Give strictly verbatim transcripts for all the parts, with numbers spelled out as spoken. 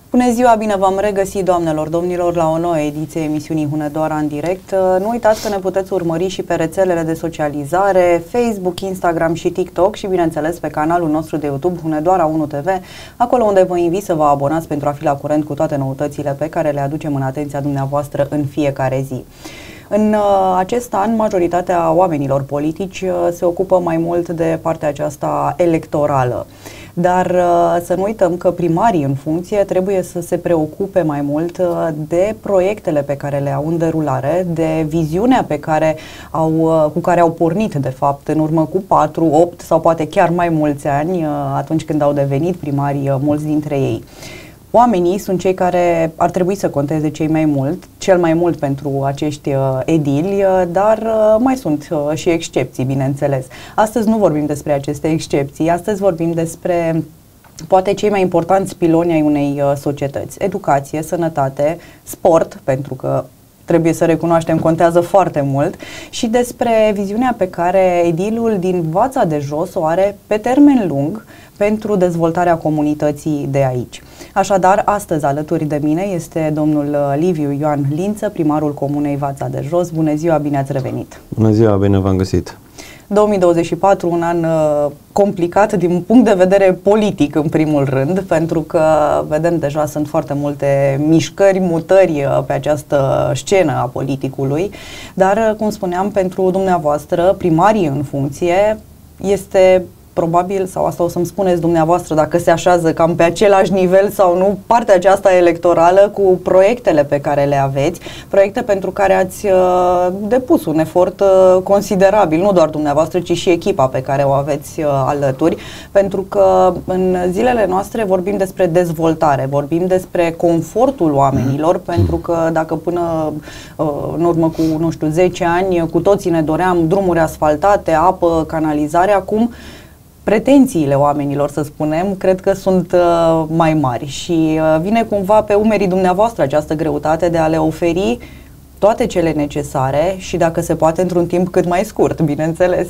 Bună ziua, bine v-am regăsit, doamnelor, domnilor, la o nouă ediție emisiunii Hunedoara în direct. Nu uitați că ne puteți urmări și pe rețelele de socializare, Facebook, Instagram și TikTok și, bineînțeles, pe canalul nostru de YouTube Hunedoara unu T V, acolo unde vă invit să vă abonați pentru a fi la curent cu toate noutățile pe care le aducem în atenția dumneavoastră în fiecare zi. În uh, acest an, majoritatea oamenilor politici uh, se ocupă mai mult de partea aceasta electorală. Dar uh, să nu uităm că primarii în funcție trebuie să se preocupe mai mult uh, de proiectele pe care le au în derulare, de viziunea pe care au, uh, cu care au pornit, de fapt, în urmă cu patru, opt sau poate chiar mai mulți ani, uh, atunci când au devenit primari, uh, mulți dintre ei. Oamenii sunt cei care ar trebui să conteze cei mai mult, cel mai mult pentru acești uh, edili, uh, dar uh, mai sunt uh, și excepții, bineînțeles. Astăzi nu vorbim despre aceste excepții, astăzi vorbim despre poate cei mai importanți piloni ai unei uh, societăți. Educație, sănătate, sport, pentru că trebuie să recunoaștem, contează foarte mult, și despre viziunea pe care edilul din Vața de Jos o are pe termen lung pentru dezvoltarea comunității de aici. Așadar, astăzi alături de mine este domnul Liviu Ioan Lință, primarul Comunei Vața de Jos. Bună ziua, bine ați revenit! Bună ziua, bine v-am găsit! două mii douăzeci și patru, un an uh, complicat din punct de vedere politic, în primul rând, pentru că, vedem, deja sunt foarte multe mișcări, mutări uh, pe această scenă a politicului, dar, uh, cum spuneam, pentru dumneavoastră, primarii în funcție, este probabil, sau asta o să-mi spuneți dumneavoastră dacă se așează cam pe același nivel sau nu, partea aceasta electorală cu proiectele pe care le aveți, proiecte pentru care ați uh, depus un efort uh, considerabil, nu doar dumneavoastră, ci și echipa pe care o aveți uh, alături, pentru că în zilele noastre vorbim despre dezvoltare, vorbim despre confortul oamenilor, mm. pentru că dacă până uh, în urmă cu, nu știu, zece ani, cu toții ne doream drumuri asfaltate, apă, canalizare, acum pretențiile oamenilor, să spunem, cred că sunt uh, mai mari și uh, vine cumva pe umerii dumneavoastră această greutate de a le oferi toate cele necesare și, dacă se poate, într-un timp cât mai scurt, bineînțeles.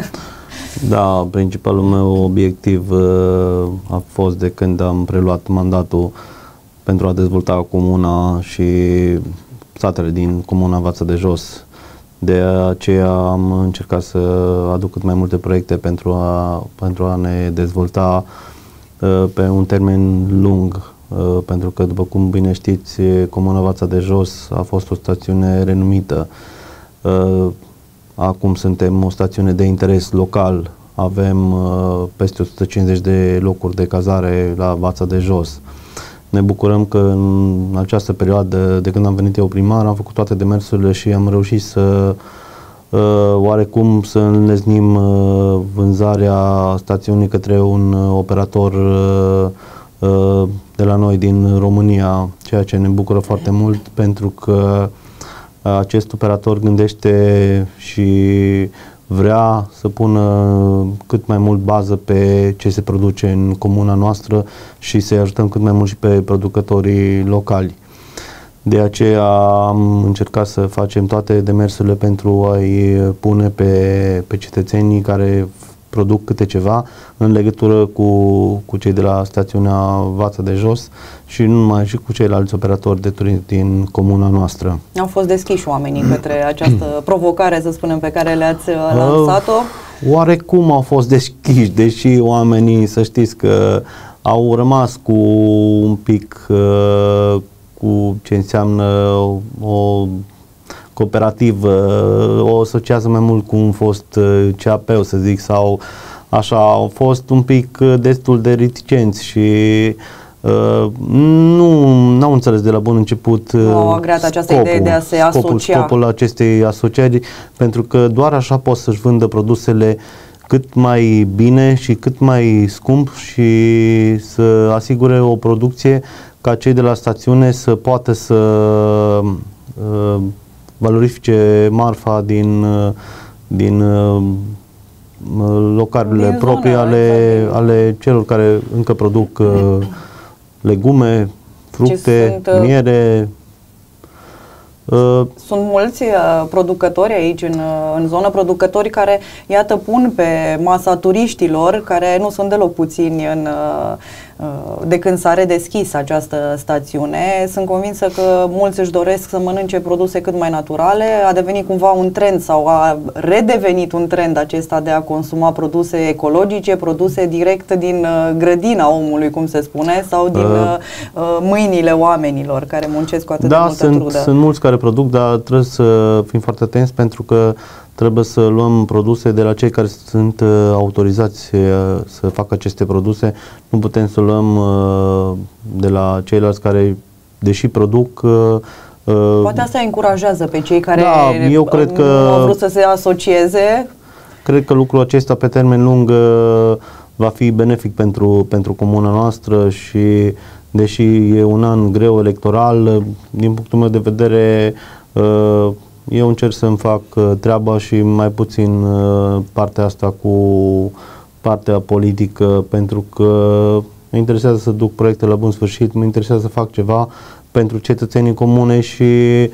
Da, principalul meu obiectiv uh, a fost, de când am preluat mandatul pentru a dezvolta comuna și satele din Comuna Vața de Jos. De aceea am încercat să aduc cât mai multe proiecte pentru a, pentru a ne dezvolta uh, pe un termen lung, uh, pentru că, după cum bine știți, Comuna Vața de Jos a fost o stațiune renumită. Uh, acum suntem o stațiune de interes local, avem uh, peste o sută cincizeci de locuri de cazare la Vața de Jos. Ne bucurăm că în această perioadă, de când am venit eu primar, am făcut toate demersurile și am reușit să uh, oarecum să înlesnim uh, vânzarea stațiunii către un uh, operator uh, uh, de la noi din România, ceea ce ne bucură foarte mult, pentru că uh, acest operator gândește și vrea să pună cât mai mult bază pe ce se produce în comuna noastră și să-i ajutăm cât mai mult și pe producătorii locali. De aceea am încercat să facem toate demersurile pentru a-i pune pe, pe cetățenii care produc câte ceva în legătură cu, cu cei de la stațiunea Vața de Jos și nu numai, și cu ceilalți operatori de turism din comuna noastră. Au fost deschiși oamenii către această provocare, să spunem, pe care le-ați lansat-o? Oarecum au fost deschiși, deși oamenii, să știți că au rămas cu un pic uh, cu ce înseamnă o cooperativă, o asociază mai mult cu un fost C A P, să zic, sau așa, au fost un pic destul de reticenți și uh, nu au înțeles de la bun început uh, nu au agreat această scopul, idee de a se scopul, asocia. Scopul acestei asocieri, pentru că doar așa pot să-și vândă produsele cât mai bine și cât mai scump și să asigure o producție ca cei de la stațiune să poată să uh, valorifice marfa din, din localurile din proprii zona, ale, exact. ale celor care încă produc uh, legume, fructe, sunt, miere. Uh, Sunt mulți uh, producători aici în, uh, în zonă, producători care, iată, pun pe masa turiștilor, care nu sunt deloc puțini în, uh, de când s-a redeschis această stațiune. Sunt convinsă că mulți își doresc să mănânce produse cât mai naturale. A devenit cumva un trend sau a redevenit un trend acesta de a consuma produse ecologice, produse direct din grădina omului, cum se spune, sau din uh, mâinile oamenilor care muncesc cu atât da, de multă sunt, trudă. sunt mulți care produc, dar trebuie să fim foarte atenți pentru că trebuie să luăm produse de la cei care sunt uh, autorizați uh, să facă aceste produse. Nu putem să luăm uh, de la ceilalți care, deși produc... Uh, uh, Poate asta încurajează pe cei care da, eu cred că, nu au vrut să se asocieze. Cred că lucrul acesta pe termen lung uh, va fi benefic pentru, pentru comuna noastră și deși e un an greu electoral, uh, din punctul meu de vedere... Uh, eu încerc să-mi fac uh, treaba și mai puțin uh, partea asta cu partea politică, pentru că mă interesează să duc proiecte la bun sfârșit, mă interesează să fac ceva pentru cetățenii comune și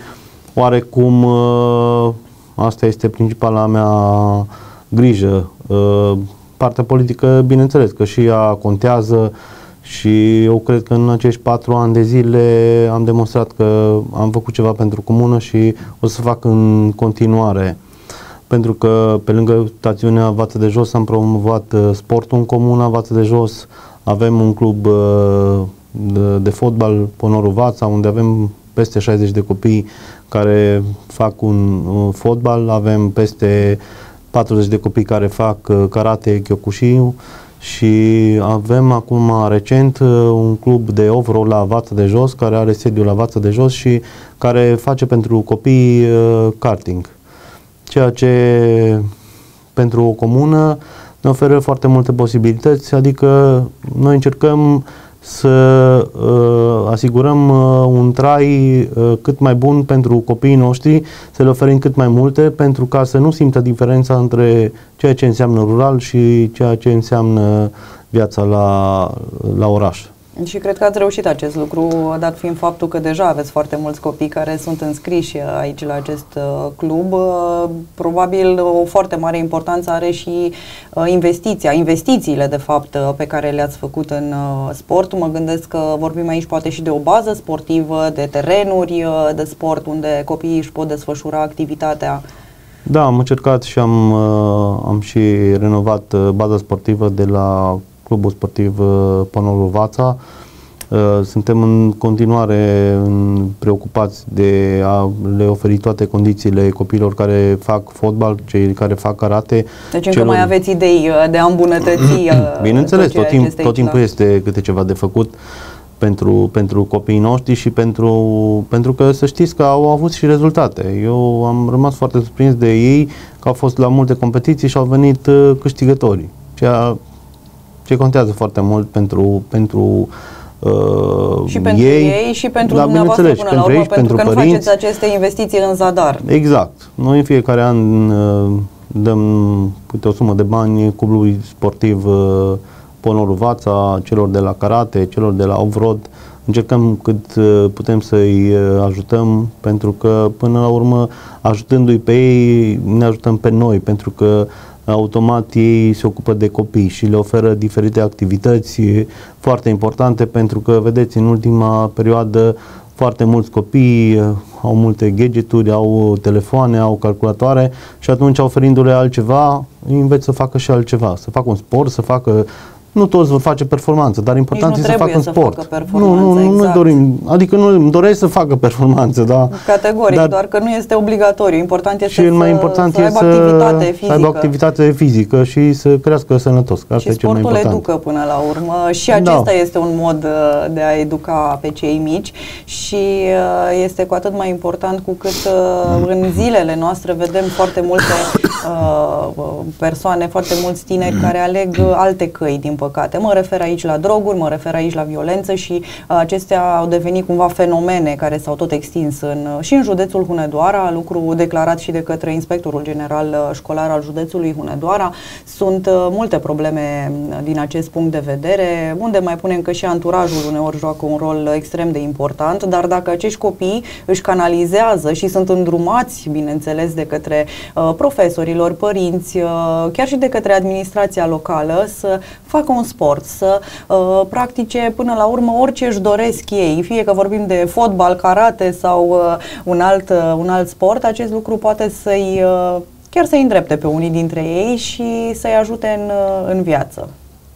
oarecum uh, asta este principala mea grijă. Uh, partea politică, bineînțeles, că și ea contează și eu cred că în acești patru ani de zile am demonstrat că am făcut ceva pentru comună și o să fac în continuare. Pentru că pe lângă stațiunea Vață de Jos am promovat uh, sportul în comuna Vață de Jos, avem un club uh, de, de fotbal, Ponorul Vața, unde avem peste șaizeci de copii care fac un uh, fotbal, avem peste patruzeci de copii care fac uh, karate, kyokushin. Și avem acum recent un club de off-road la Vață de Jos, care are sediul la Vață de Jos și care face pentru copii uh, karting. Ceea ce pentru o comună ne oferă foarte multe posibilități, adică noi încercăm să uh, asigurăm uh, un trai uh, cât mai bun pentru copiii noștri, să le oferim cât mai multe, pentru ca să nu simtă diferența între ceea ce înseamnă rural și ceea ce înseamnă viața la, la oraș. Și cred că ați reușit acest lucru, dat fiind faptul că deja aveți foarte mulți copii care sunt înscriși aici la acest uh, club. Uh, probabil o foarte mare importanță are și uh, investiția, investițiile de fapt uh, pe care le-ați făcut în uh, sport. Mă gândesc că vorbim aici poate și de o bază sportivă, de terenuri uh, de sport unde copiii își pot desfășura activitatea. Da, am încercat și am, uh, am și renovat uh, baza sportivă de la Clubul Sportiv uh, Ponorul Vața. Uh, suntem în continuare în, preocupați de a le oferi toate condițiile copiilor care fac fotbal, cei care fac karate. Deci încă mai aveți idei uh, de a îmbunătăți uh, Bineînțeles, tot, timp, tot timpul este câte ceva de făcut pentru, pentru copiii noștri și pentru, pentru că să știți că au avut și rezultate. Eu am rămas foarte surprins de ei că au fost la multe competiții și au venit uh, câștigători. Ceea ce contează foarte mult pentru, pentru uh, și pentru ei, ei și pentru da, dumneavoastră până pentru la urmă, ei, pentru, pentru că părinți. nu faceți aceste investiții în zadar. Exact. Noi în fiecare an uh, dăm uite, o sumă de bani clubului sportiv uh, Ponorul Vața, celor de la karate, celor de la off-road. Încercăm cât uh, putem să-i uh, ajutăm, pentru că până la urmă, ajutându-i pe ei, ne ajutăm pe noi, pentru că automat ei se ocupă de copii și le oferă diferite activități foarte importante, pentru că, vedeți, în ultima perioadă foarte mulți copii au multe gadgeturi, au telefoane, au calculatoare și atunci, oferindu-le altceva, îi înveți să facă și altceva, să facă un sport, să facă... Nu toți vor face performanță, dar important e să facă un sport. Nu, nu, nu, exact. nu dorim, adică nu îmi doresc să facă performanță, da. Categoric, dar, doar că nu este obligatoriu. Important este și să, mai important să, e aibă să, activitate fizică. să aibă activitate fizică și să crească sănătos. Că asta și e cel mai sportul important. educă până la urmă și acesta da. este un mod de a educa pe cei mici și este cu atât mai important cu cât în zilele noastre vedem foarte multe persoane, foarte mulți tineri care aleg alte căi, din păcate. Mă refer aici la droguri, mă refer aici la violență și acestea au devenit cumva fenomene care s-au tot extins în, și în județul Hunedoara, lucru declarat și de către inspectorul general școlar al județului Hunedoara. Sunt multe probleme din acest punct de vedere, unde mai punem că și anturajul uneori joacă un rol extrem de important, dar dacă acești copii își canalizează și sunt îndrumați, bineînțeles, de către uh, profesorilor, părinți, uh, chiar și de către administrația locală, să facă facă un sport, să uh, practice până la urmă orice își doresc ei, fie că vorbim de fotbal, karate sau uh, un, alt, uh, un alt sport, acest lucru poate să-i uh, chiar să-i îndrepte pe unii dintre ei și să-i ajute în, uh, în viață.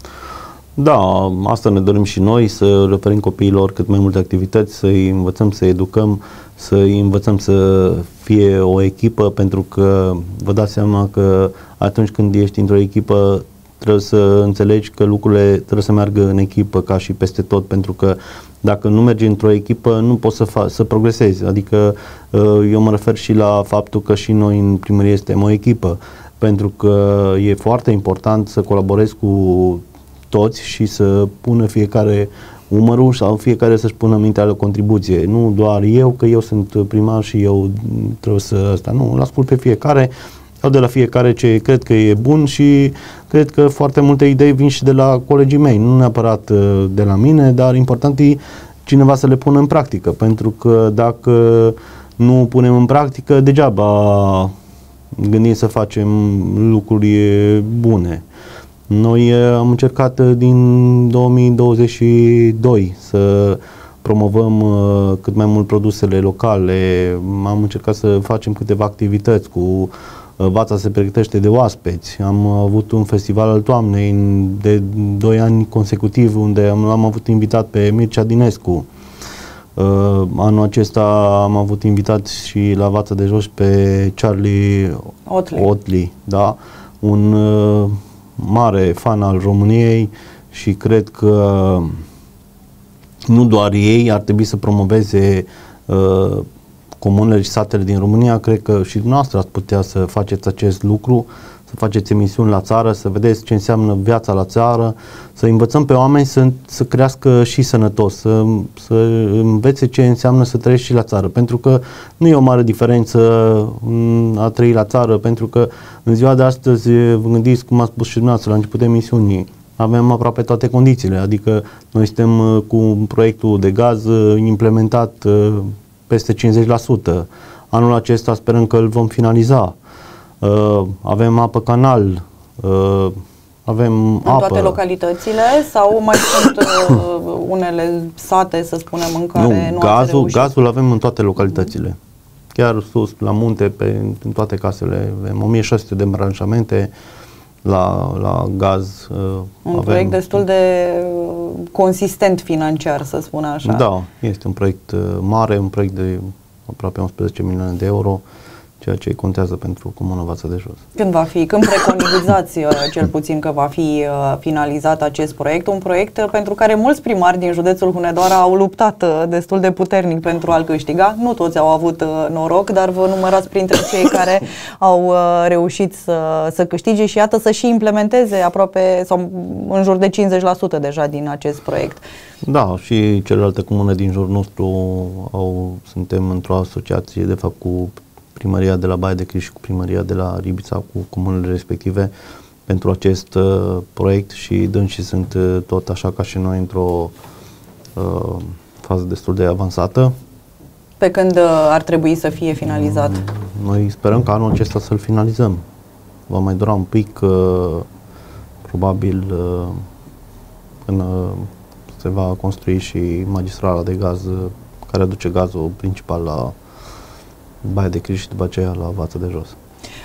Da, asta ne dorim și noi, să le oferim copiilor cât mai multe activități, să-i învățăm să educăm, să-i învățăm să fie o echipă, pentru că vă dați seama că atunci când ești într-o echipă trebuie să înțelegi că lucrurile trebuie să meargă în echipă ca și peste tot, pentru că dacă nu mergi într-o echipă nu poți să, fa- să progresezi. Adică eu mă refer și la faptul că și noi în primărie suntem o echipă, pentru că e foarte important să colaborezi cu toți și să pună fiecare umărul sau fiecare să-și pună mintea la contribuție. Nu doar eu, că eu sunt primar și eu trebuie să asta. Nu, îl ascult pe fiecare, iau de la fiecare ce cred că e bun și cred că foarte multe idei vin și de la colegii mei, nu neapărat de la mine, dar important e cineva să le pună în practică, pentru că dacă nu punem în practică, degeaba gândim să facem lucruri bune. Noi am încercat din două mii douăzeci și doi să promovăm uh, cât mai mult produsele locale, am încercat să facem câteva activități cu uh, Vața se pregătește de oaspeți, am avut un festival al toamnei de doi ani consecutiv unde am, am avut invitat pe Mircea Dinescu. Uh, anul acesta am avut invitat și la Vața de Jos pe Charlie Otley, Otley, da? Un uh, mare fan al României și cred că nu doar ei ar trebui să promoveze uh, comunele și satele din România, cred că și dumneavoastră ați putea să faceți acest lucru, să faceți emisiuni la țară, să vedeți ce înseamnă viața la țară, să învățăm pe oameni să, să crească și sănătos, să, să învețe ce înseamnă să trăiești și la țară, pentru că nu e o mare diferență a trăi la țară, pentru că în ziua de astăzi, vă gândiți, cum a spus și dumneavoastră la începutul emisiunii, avem aproape toate condițiile, adică noi suntem cu proiectul de gaz implementat peste cincizeci la sută. Anul acesta sperăm că îl vom finaliza. Uh, avem apă canal, uh, avem în apă. toate localitățile sau mai sunt uh, unele sate, să spunem, în care nu, nu gazul, ați gazul avem în toate localitățile. Mm. Chiar sus, la munte, pe, în toate casele, avem o mie șase sute de branșamente la, la gaz. Uh, un avem, proiect destul de consistent financiar, să spun așa. Da, este un proiect uh, mare, un proiect de aproape unsprezece milioane de euro, ceea ce contează pentru Comuna Vața de Jos. Când va fi, când preconizați cel puțin că va fi finalizat acest proiect, un proiect pentru care mulți primari din județul Hunedoara au luptat destul de puternic pentru a-l câștiga. Nu toți au avut noroc, dar vă numărați printre cei care au reușit să, să câștige și iată să și implementeze aproape sau în jur de cincizeci la sută deja din acest proiect. Da, și celelalte comune din jurul nostru au, suntem într-o asociație, de fapt, cu Primăria de la Baia de Criș și cu Primăria de la Ribița, cu comunele respective, pentru acest uh, proiect și dânsii sunt uh, tot așa ca și noi într-o uh, fază destul de avansată. Pe când uh, ar trebui să fie finalizat? Mm, noi sperăm ca anul acesta să-l finalizăm. Va mai dura un pic, uh, probabil, uh, până se va construi și magistrala de gaz uh, care aduce gazul principal la Baia de Criș și după aceea la Vața de Jos.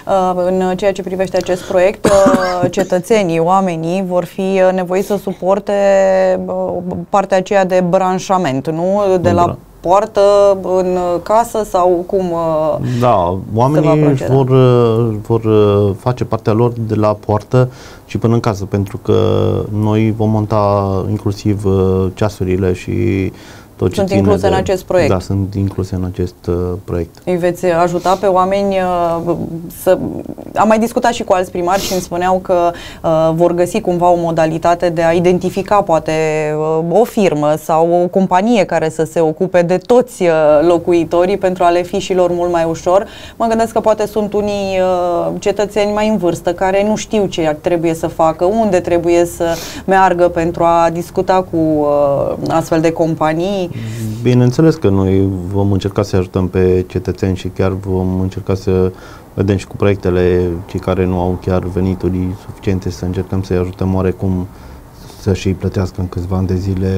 În ceea ce privește acest proiect, cetățenii, oamenii vor fi nevoiți să suporte partea aceea de branșament, nu? De la poartă în casă sau cum? Da, oamenii vor, vor face partea lor de la poartă și până în casă, pentru că noi vom monta inclusiv ceasurile și tot sunt incluse de, în acest proiect. Da, sunt incluse în acest uh, proiect. Îi veți ajuta pe oameni uh, să... Am mai discutat și cu alți primari și îmi spuneau că uh, vor găsi cumva o modalitate de a identifica poate uh, o firmă sau o companie care să se ocupe de toți uh, locuitorii pentru a le fi și lor mult mai ușor. Mă gândesc că poate sunt unii uh, cetățeni mai în vârstă care nu știu ce trebuie să facă, unde trebuie să meargă pentru a discuta cu uh, astfel de companii. Bineînțeles că noi vom încerca să ajutăm pe cetățeni și chiar vom încerca să vedem și cu proiectele cei care nu au chiar venituri suficiente, să încercăm să-i ajutăm oarecum să-și plătească în câțiva ani de zile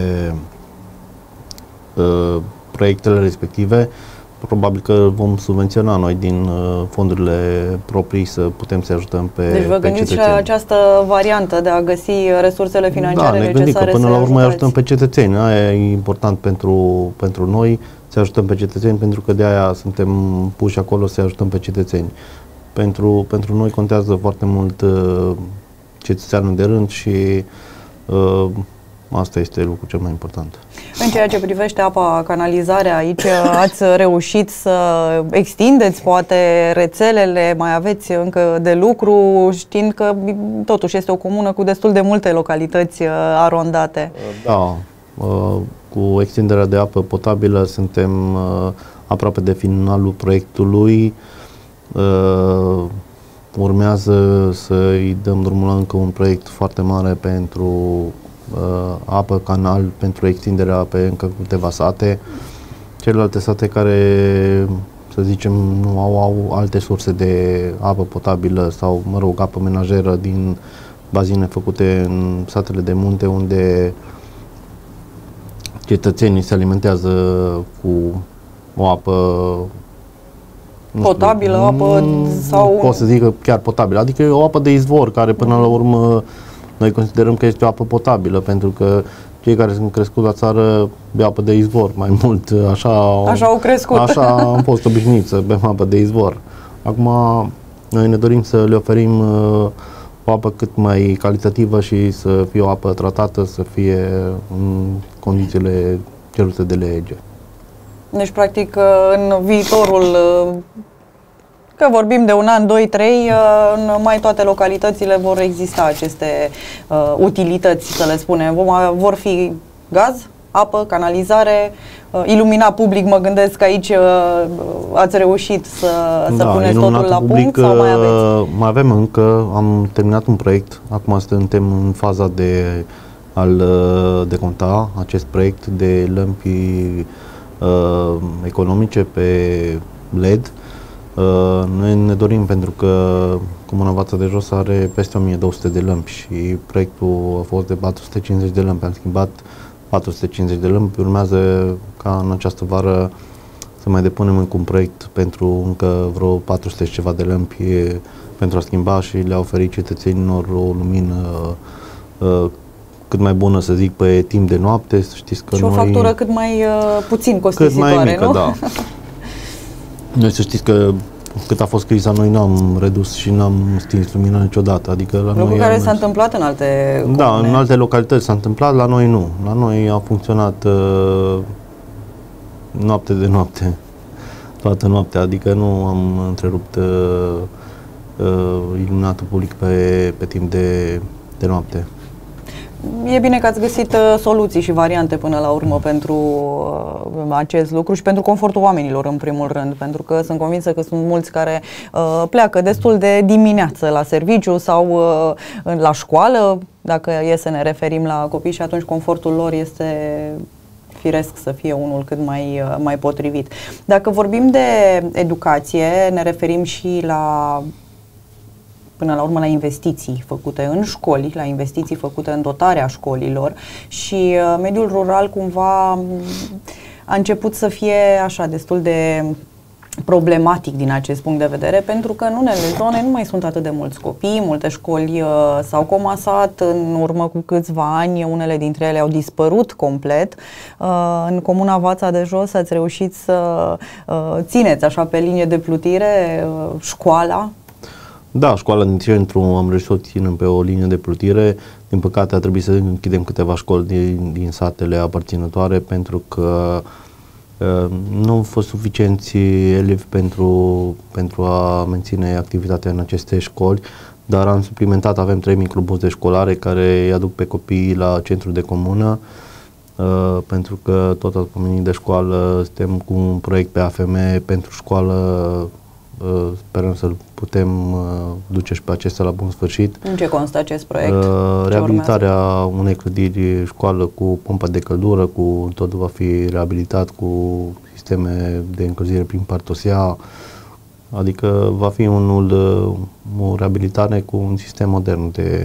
uh, proiectele respective. Probabil că vom subvenționa noi din uh, fondurile proprii să putem să ajutăm pe Deci vă pe gândiți cetățeni. și această variantă de a găsi resursele financiare da, ne necesare gândim că până să la urmă ajutați. ajutăm pe cetățeni. Aia e important pentru, pentru noi, să ajutăm pe cetățeni, pentru că de aia suntem puși acolo să ajutăm pe cetățeni. Pentru, pentru noi contează foarte mult uh, cetățeanul de rând și uh, asta este lucrul cel mai important. În ceea ce privește apa, canalizarea, aici ați reușit să extindeți poate rețelele, mai aveți încă de lucru, știind că totuși este o comună cu destul de multe localități arondate. Da, cu extinderea de apă potabilă suntem aproape de finalul proiectului. Urmează să-i dăm drumul la încă un proiect foarte mare pentru uh, apă, canal, pentru extinderea pe încă câteva sate. Celelalte sate care, să zicem, nu au, au alte surse de apă potabilă sau, mă rog, apă menajeră din bazine făcute în satele de munte, unde cetățenii se alimentează cu o apă potabilă, știu, apă sau... Pot să zic că chiar potabilă, adică e o apă de izvor care până la urmă noi considerăm că este o apă potabilă, pentru că cei care sunt crescuți la țară beau apă de izvor mai mult, așa, așa au crescut. Așa am fost obișnuit să bem apă de izvor. Acum noi ne dorim să le oferim uh, o apă cât mai calitativă și să fie o apă tratată, să fie în condițiile cerute de lege. Deci, practic, în viitorul, că vorbim de un an, doi, trei, în mai toate localitățile vor exista aceste uh, utilități, să le spunem. Vom, vor fi gaz, apă, canalizare, uh, iluminat public, mă gândesc că aici uh, ați reușit să, să da, puneți totul la public, punct sau mai aveți? Mai avem încă, am terminat un proiect, acum suntem în faza de a-l deconta, acest proiect de lămpi uh, economice pe L E D. Uh, noi ne dorim, pentru că Comuna Vața de Jos are peste o mie două sute de lămpi și proiectul a fost de patru sute cincizeci de lămpi. Am schimbat patru sute cincizeci de lămpi. Urmează ca în această vară să mai depunem încă un proiect pentru încă vreo patru sute și ceva de lămpi pentru a schimba și le-a oferit cetățenilor o lumină uh, cât mai bună, să zic, pe timp de noapte. Să știți că și noi, o factură cât mai uh, puțin costisitoare, cât mai mică, nu? da. Noi să știți că cât a fost criza, noi n-am redus și n-am stins lumina niciodată. Adică la Lucru noi care am s-a întâmplat în alte comune. Da, în alte localități s-a întâmplat, la noi nu. La noi a funcționat uh, noapte de noapte, toată noaptea, adică nu am întrerupt uh, uh, iluminatul public pe, pe timp de, de noapte. E bine că ați găsit uh, soluții și variante până la urmă pentru uh, acest lucru și pentru confortul oamenilor în primul rând, pentru că sunt convinsă că sunt mulți care uh, pleacă destul de dimineață la serviciu sau uh, la școală, dacă e să ne referim la copii, și atunci confortul lor este firesc să fie unul cât mai, uh, mai potrivit. Dacă vorbim de educație, ne referim și la până la urmă la investiții făcute în școli, la investiții făcute în dotarea școlilor și uh, mediul rural cumva a început să fie așa destul de problematic din acest punct de vedere, pentru că în unele zone nu mai sunt atât de mulți copii, multe școli uh, s-au comasat în urmă cu câțiva ani, unele dintre ele au dispărut complet. Uh, în Comuna Vața de Jos ați reușit să uh, țineți așa pe linie de plutire uh, școala. Da, școala din centru am reușit să o ținem pe o linie de plutire. Din păcate a trebuit să închidem câteva școli din, din satele aparținătoare, pentru că uh, nu au fost suficienți elevi pentru, pentru a menține activitatea în aceste școli, dar am suplimentat, avem trei microbuze școlare care îi aduc pe copiii la centru de comună, uh, pentru că tot oamenii de școală suntem cu un proiect pe A F M pentru școală. Uh, sperăm să-l putem uh, duce și pe acesta la bun sfârșit. În ce constă acest proiect? Uh, reabilitarea unei clădiri școală cu pompă de căldură, cu totul va fi reabilitat cu sisteme de încălzire prin partosea, adică va fi unul, uh, o reabilitare cu un sistem modern de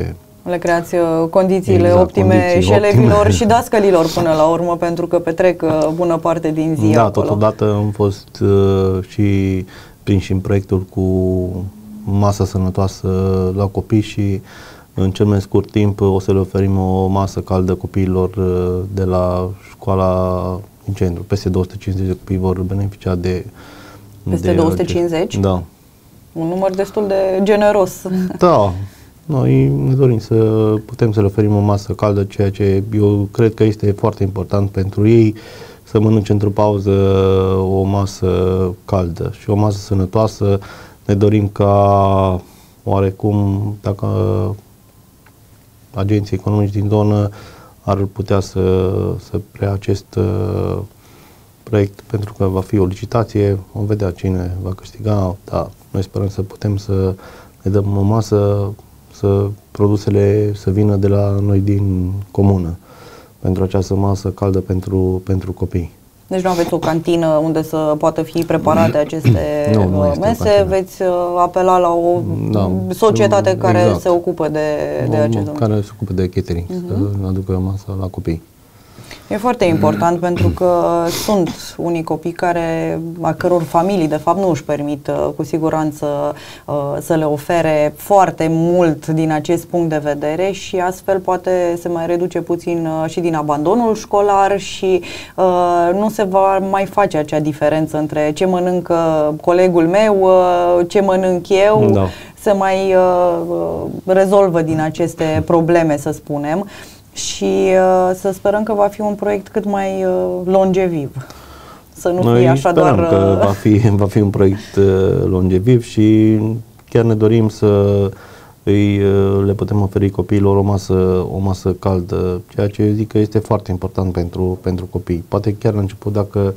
Le creați condițiile exact, optime condiții și elevilor optime. și dascălilor până la urmă, pentru că petrec bună parte din zi Da, acolo. totodată am fost uh, și prinși în proiectul cu masă sănătoasă la copii și în cel mai scurt timp o să le oferim o masă caldă copiilor uh, de la școala din centru. Peste două sute cincizeci de copii vor beneficia de... Peste de două sute cincizeci? Da. Un număr destul de generos. Da. Noi ne dorim să putem să le oferim o masă caldă, ceea ce eu cred că este foarte important pentru ei, să mănânce într-o pauză o masă caldă și o masă sănătoasă. Ne dorim ca oarecum, dacă agenții economici din zonă ar putea să, să preia acest uh, proiect, pentru că va fi o licitație, vom vedea cine va câștiga, dar noi sperăm să putem să ne dăm o masă, să produsele să vină de la noi din comună pentru această masă caldă pentru, pentru copii. Deci nu aveți o cantină unde să poată fi preparate aceste nu, nu mese, veți apela la o da, societate care exact. se ocupă de, de acest lucru. Care se ocupă de catering, uh-huh. să aducă masă la copii. E foarte important pentru că sunt unii copii care, a căror familii de fapt nu își permit cu siguranță să le ofere foarte mult din acest punct de vedere și astfel poate se mai reduce puțin și din abandonul școlar și nu se va mai face acea diferență între ce mănâncă colegul meu, ce mănânc eu, da. Se mai rezolvă din aceste probleme, să spunem. Și uh, să sperăm că va fi un proiect cât mai uh, longeviv. Să nu Noi fie așa sperăm doar... că va fi, va fi un proiect uh, longeviv și chiar ne dorim să îi, uh, le putem oferi copiilor o masă, o masă caldă, ceea ce eu zic că este foarte important pentru, pentru copii. Poate chiar la început, dacă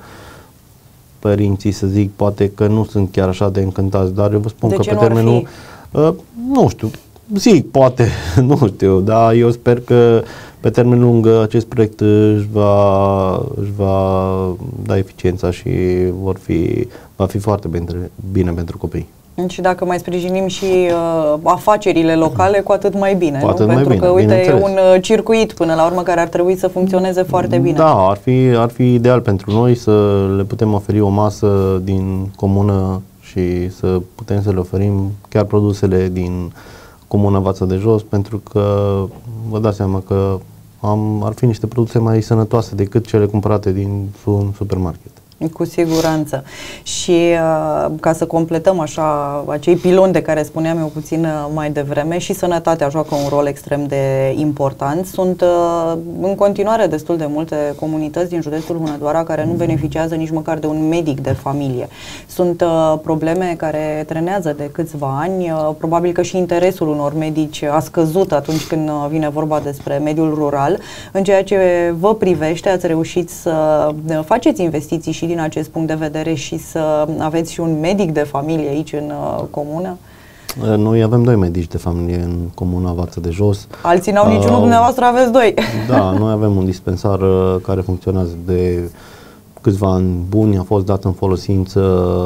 părinții, să zic, poate că nu sunt chiar așa de încântați, dar eu vă spun de că ce pe nu termenul... Uh, nu știu, zic, poate, nu știu, dar eu sper că pe termen lung acest proiect își va, își va da eficiența și vor fi, va fi foarte bine, bine pentru copii. Și dacă mai sprijinim și uh, afacerile locale, cu atât mai bine, cu nu? Atât Pentru mai că, bine, uite, e un uh, circuit până la urmă care ar trebui să funcționeze foarte bine. Da, ar fi, ar fi ideal pentru noi să le putem oferi o masă din comună și să putem să le oferim chiar produsele din Comuna Vața de Jos, pentru că vă dați seama că am, ar fi niște produse mai sănătoase decât cele cumpărate din un supermarket. Cu siguranță. Și uh, ca să completăm așa acei piloni de care spuneam eu puțin uh, mai devreme, și sănătatea joacă un rol extrem de important. Sunt uh, în continuare destul de multe comunități din județul Hunedoara care nu beneficiază nici măcar de un medic de familie. Sunt uh, probleme care trenează de câțiva ani. Uh, probabil că și interesul unor medici a scăzut atunci când vine vorba despre mediul rural. În ceea ce vă privește, ați reușit să faceți investiții și din acest punct de vedere și să aveți și un medic de familie aici în uh, comună? Noi avem doi medici de familie în Comuna Vața de Jos. Alții n-au niciunul, uh, dumneavoastră aveți doi. Da, noi avem un dispensar uh, care funcționează de câțiva ani buni, a fost dat în folosință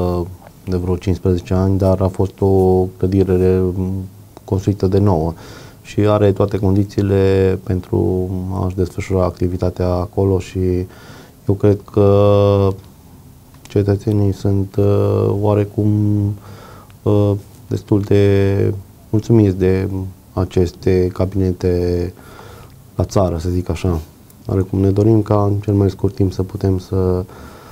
de vreo cincisprezece ani, dar a fost o clădire construită de nouă și are toate condițiile pentru a-și desfășura activitatea acolo și eu cred că cetățenii sunt uh, oarecum uh, destul de mulțumiți de aceste cabinete la țară, să zic așa. Oarecum ne dorim ca în cel mai scurt timp să putem să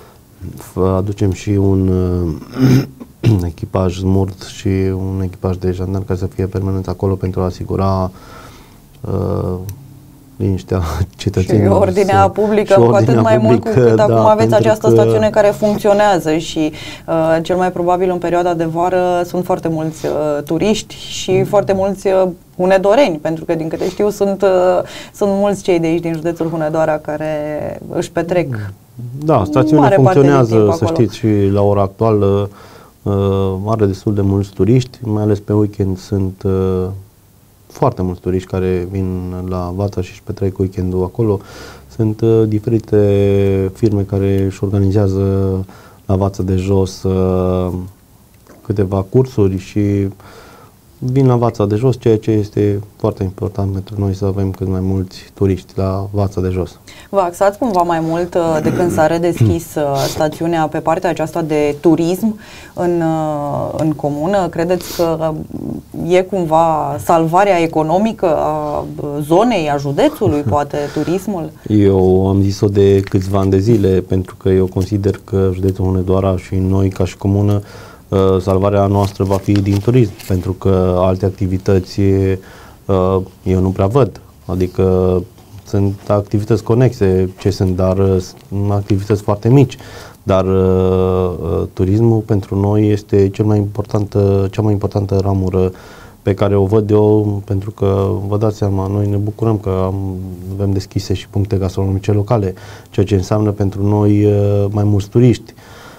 aducem și un uh, echipaj smurt și un echipaj de jandarmi care să fie permanent acolo pentru a asigura uh, liniștea cetățenilor. Și ordinea publică, cu atât mai mult cu cât da, acum aveți această că... stațiune care funcționează și uh, cel mai probabil în perioada de vară sunt foarte mulți uh, turiști și mm. foarte mulți uh, hunedoreni, pentru că din câte știu sunt, uh, sunt mulți cei de aici din județul Hunedoara care își petrec. Da, stațiunea funcționează, să știți, și la ora actuală uh, are destul de mulți turiști, mai ales pe weekend sunt uh, foarte mulți turiști care vin la Vața și își petrec weekendul acolo. Sunt uh, diferite firme care își organizează la Vața de Jos uh, câteva cursuri și vin la Vața de Jos, ceea ce este foarte important pentru noi să avem cât mai mulți turiști la Vața de Jos. Vă axați cumva mai mult de când s-a redeschis stațiunea pe partea aceasta de turism în, în comună? Credeți că e cumva salvarea economică a zonei, a județului, poate turismul? Eu am zis-o de câțiva ani de zile, pentru că eu consider că județul Hunedoara și noi ca și comună, salvarea noastră va fi din turism, pentru că alte activități eu nu prea văd. Adică sunt activități conexe ce sunt, dar sunt activități foarte mici. Dar uh, turismul pentru noi este cel mai importantă, cea mai importantă ramură pe care o văd eu, pentru că vă dați seama, noi ne bucurăm că am, avem deschise și puncte gastronomice locale, ceea ce înseamnă pentru noi uh, mai mulți turiști.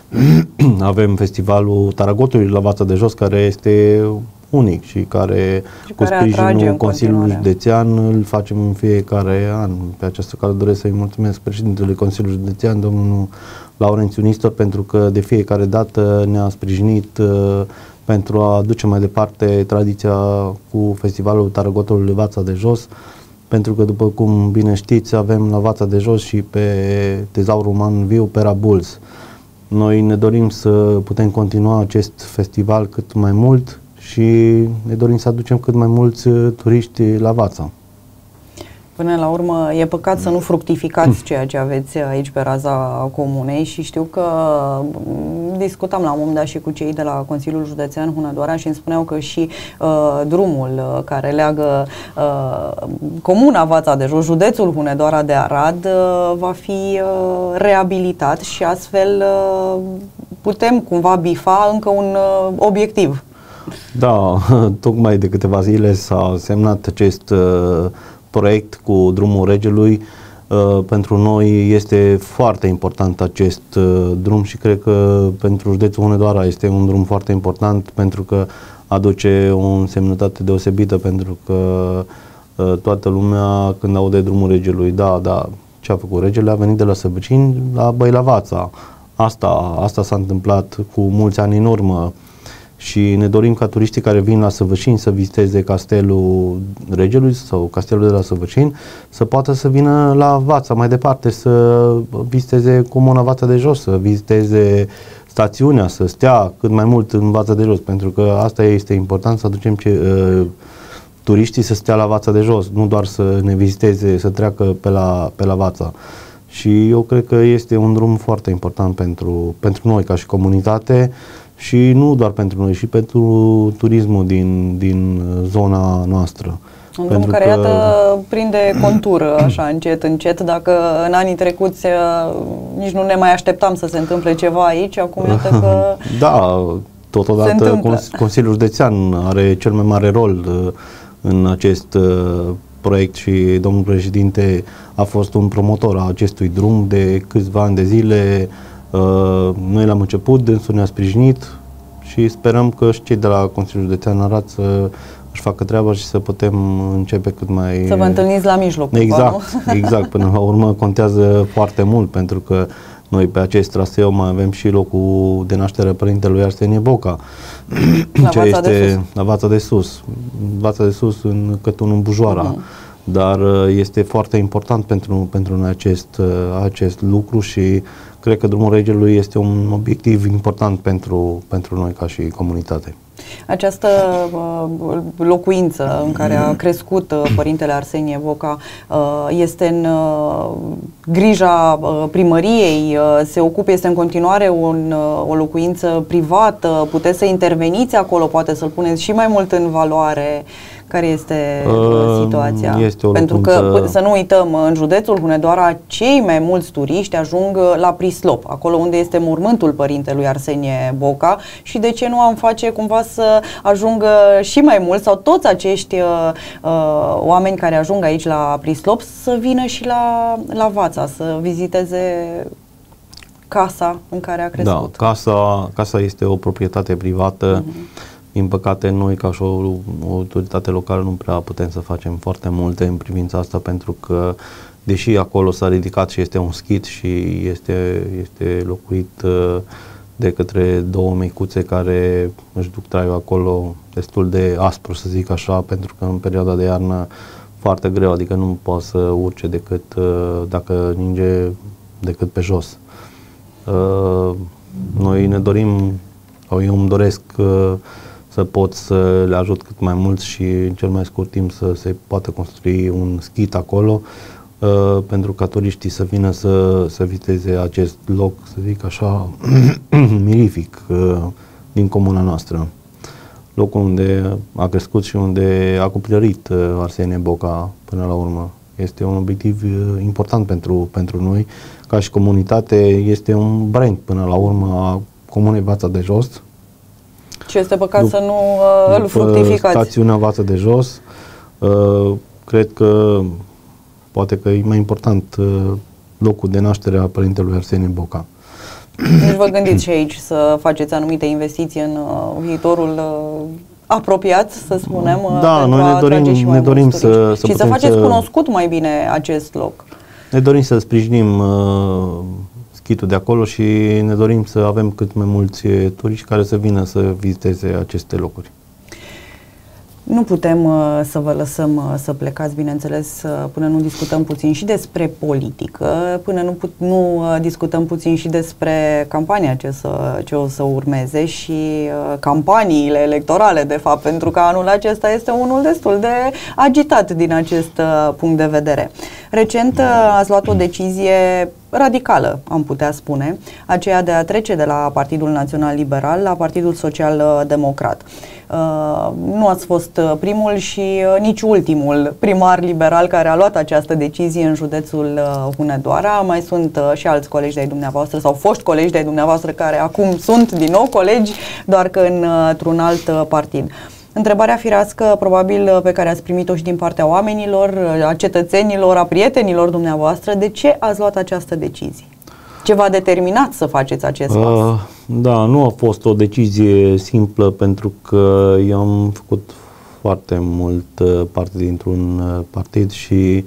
Avem festivalul Taragotului la Vața de Jos, care este unic și care, și cu care sprijinul Consiliului Județean, îl facem în fiecare an. Pe această cale doresc să-i mulțumesc președintele Consiliului Județean, domnul Laurențiu Nistor, pentru că de fiecare dată ne-a sprijinit uh, pentru a duce mai departe tradiția cu festivalul Taragotului Vața de Jos, pentru că, după cum bine știți, avem la Vața de Jos și pe tezaur uman viu Pera Bulls. Noi ne dorim să putem continua acest festival cât mai mult și ne dorim să aducem cât mai mulți turiști la Vața. Până la urmă, e păcat să nu fructificați ceea ce aveți aici pe raza comunei și știu că discutam la un moment dat și cu cei de la Consiliul Județean Hunedoara și îmi spuneau că și uh, drumul care leagă uh, comuna Vața de Jos, județul Hunedoara de Arad, uh, va fi uh, reabilitat și astfel uh, putem cumva bifa încă un uh, obiectiv. Da, tocmai de câteva zile s-a semnat acest uh, proiect cu Drumul Regelui. Uh, pentru noi este foarte important acest uh, drum și cred că pentru județul Hunedoara este un drum foarte important, pentru că aduce o însemnătate deosebită, pentru că uh, toată lumea când aude Drumul Regelui, da, da, ce a făcut regele? A venit de la Săvăcini la Băilavața. Asta, asta s-a întâmplat cu mulți ani în urmă. Și ne dorim ca turiștii care vin la Săvășini să viziteze Castelul Regelui sau Castelul de la Săvășini să poată să vină la Vața mai departe, să viziteze comuna Vața de Jos, să viziteze stațiunea, să stea cât mai mult în Vața de Jos, pentru că asta este important, să aducem ce, uh, turiștii să stea la Vața de Jos, nu doar să ne viziteze, să treacă pe la, pe la Vața. Și eu cred că este un drum foarte important pentru, pentru noi ca și comunitate, și nu doar pentru noi, și pentru turismul din, din zona noastră. Un drum care, că... iată, prinde contură așa încet, încet. Dacă în anii trecuți nici nu ne mai așteptam să se întâmple ceva aici, acum iată că da, totodată Consiliul Județean are cel mai mare rol în acest proiect și domnul președinte a fost un promotor a acestui drum de câțiva ani de zile. Uh, noi l-am început, dânsul ne-a sprijinit și sperăm că și cei de la Consiliul Județean Arad să își facă treaba și să putem începe cât mai... Să vă întâlniți la mijloc. Exact, cumva, exact. Până la urmă contează foarte mult, pentru că noi pe acest traseu mai avem și locul de naștere a părintelui Arsenie Boca. La ce Vața este de Sus. La Vața de Sus. Vața de Sus în Cătunul Bujoara. Uh-huh. Dar este foarte important pentru, pentru noi acest, acest lucru și cred că Drumul Regelui este un obiectiv important pentru, pentru noi ca și comunitate. Această uh, locuință în care a crescut uh, părintele Arsenie Boca uh, este în uh, grija uh, primăriei, uh, se ocupă, este în continuare un, uh, o locuință privată, puteți să interveniți acolo, poate să-l puneți și mai mult în valoare. Care este uh, situația? Este o Pentru locuință... că, să nu uităm, în județul Hunedoara, cei mai mulți turiști ajung la Prislop, acolo unde este mormântul părintelui Arsenie Boca, și de ce nu am face cumva să ajungă și mai mulți, sau toți acești uh, uh, oameni care ajung aici la Prislop să vină și la, la Vața, să viziteze casa în care a crescut. Da, casa, casa este o proprietate privată. Uh-huh. Din păcate, noi ca și o, o autoritate locală nu prea putem să facem foarte multe în privința asta, pentru că, deși acolo s-a ridicat și este un schid și este, este locuit uh, de către două micuțe care își duc traiul acolo destul de aspru, să zic așa, pentru că în perioada de iarnă foarte greu, adică nu poate să urce decât dacă ninge decât pe jos. Noi ne dorim, sau eu îmi doresc să pot să le ajut cât mai mult și în cel mai scurt timp să se poată construi un schit acolo, Uh, pentru ca turiștii să vină să, să viziteze acest loc, să zic așa, mirific uh, din comuna noastră. Locul unde a crescut și unde a copilărit uh, Arsenie Boca până la urmă. Este un obiectiv uh, important pentru, pentru noi. Ca și comunitate este un brand până la urmă a Comunei Vața de Jos. Și este păcat Dup- să nu uh, îl fructificați. Stațiunea Vața de Jos, uh, cred că poate că e mai important uh, locul de naștere a părintelui Arsenie Boca. Deci vă gândiți și aici să faceți anumite investiții în uh, viitorul uh, apropiat, să spunem, uh, da, pentru noi ne a dorim, atrage și mai ne dorim mulți să, să și să faceți să... cunoscut mai bine acest loc. Ne dorim să sprijinim uh, schitul de acolo și ne dorim să avem cât mai mulți turiști care să vină să viziteze aceste locuri. Nu putem uh, să vă lăsăm uh, să plecați, bineînțeles, uh, până nu discutăm puțin și despre politică, până nu, put, nu uh, discutăm puțin și despre campania ce, să, ce o să urmeze și uh, campaniile electorale, de fapt, pentru că anul acesta este unul destul de agitat din acest uh, punct de vedere. Recent uh, ați luat o decizie radicală, am putea spune, aceea de a trece de la Partidul Național Liberal la Partidul Social Democrat. Uh, nu ați fost primul și uh, nici ultimul primar liberal care a luat această decizie în județul uh, Hunedoara. Mai sunt uh, și alți colegi de-ai dumneavoastră sau foști colegi de-ai dumneavoastră care acum sunt din nou colegi, doar că în, uh, într-un alt uh, partid. Întrebarea firească, probabil, pe care ați primit-o și din partea oamenilor, a cetățenilor, a prietenilor dumneavoastră, de ce ați luat această decizie? Ce v-a determinat să faceți acest pas? Uh, da, nu a fost o decizie simplă, pentru că eu am făcut foarte mult uh, parte dintr-un uh, partid și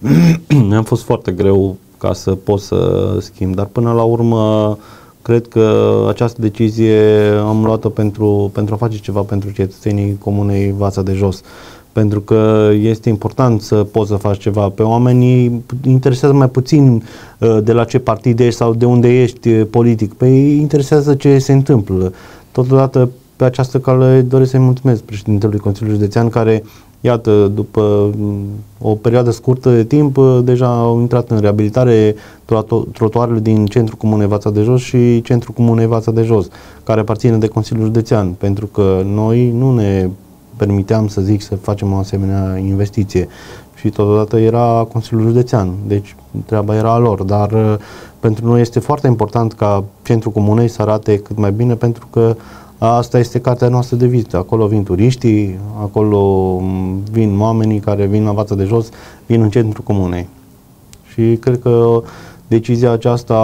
mi-a fost foarte greu ca să pot să schimb, dar până la urmă cred că această decizie am luat-o pentru, pentru a face ceva pentru cetățenii Comunei Vața de Jos. Pentru că este important să poți să faci ceva. Pe oamenii interesează mai puțin uh, de la ce partid ești sau de unde ești uh, politic. Pe ei interesează ce se întâmplă. Totodată, pe această cale doresc să-i mulțumesc președintelui Consiliului Județean, care, iată, după o perioadă scurtă de timp, deja au intrat în reabilitare trotuarele din Centrul Comunei Vața de Jos și Centrul Comunei Vața de Jos, care aparține de Consiliul Județean, pentru că noi nu ne permiteam, să zic, să facem o asemenea investiție și totodată era Consiliul Județean, deci treaba era a lor, dar pentru noi este foarte important ca Centrul Comunei să arate cât mai bine, pentru că asta este cartea noastră de vizită. Acolo vin turiștii, acolo vin oamenii care vin la Vața de Jos, vin în Centrul Comunei. Și cred că decizia aceasta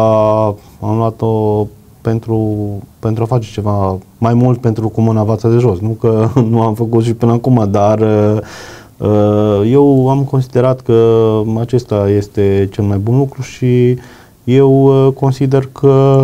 am luat-o pentru, pentru a face ceva mai mult pentru Comuna Vața de Jos. Nu că nu am făcut și până acum, dar eu am considerat că acesta este cel mai bun lucru și eu consider că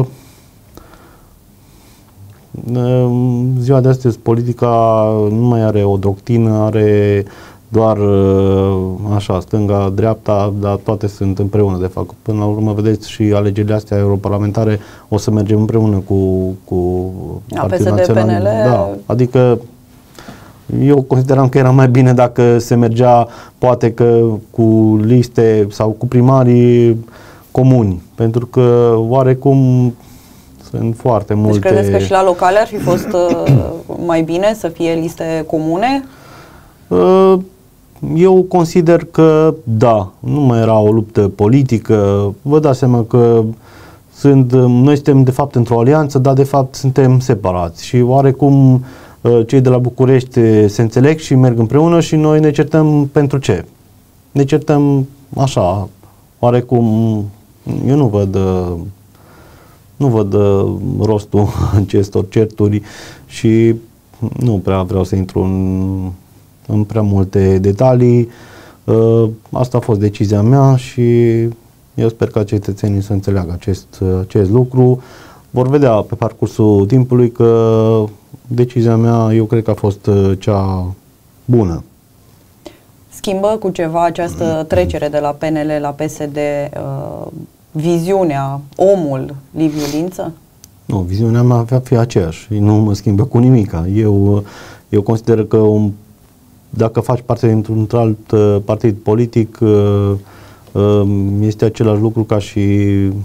ziua de astăzi politica nu mai are o doctrină, are doar așa, stânga, dreapta, dar toate sunt împreună, de fapt. Până la urmă, vedeți, și alegerile astea europarlamentare o să mergem împreună cu, cu Partidul Național. Da, adică eu consideram că era mai bine dacă se mergea poate că cu liste sau cu primarii comuni, pentru că oarecum sunt foarte multe... Deci credeți că și la locale ar fi fost uh, mai bine să fie liste comune? Uh, eu consider că da, nu mai era o luptă politică. Vă dați seama că sunt, noi suntem de fapt într-o alianță, dar de fapt suntem separați și oarecum uh, cei de la București se înțeleg și merg împreună și noi ne certăm pentru ce? Ne certăm așa, oarecum eu nu văd... Uh, Nu văd uh, rostul acestor certuri și nu prea vreau să intru în, în prea multe detalii. Uh, asta a fost decizia mea și eu sper ca cetățenii să înțeleagă acest, acest lucru. vor vedea pe parcursul timpului că decizia mea, eu cred că a fost cea bună. Schimbă cu ceva această trecere de la P N L la P S D uh, viziunea, omul Liviu Lință? Nu, viziunea mea va fi aceeași, nu mă schimbă cu nimica. Eu, eu consider că un, dacă faci parte dintr-un alt uh, partid politic, uh, uh, este același lucru ca și,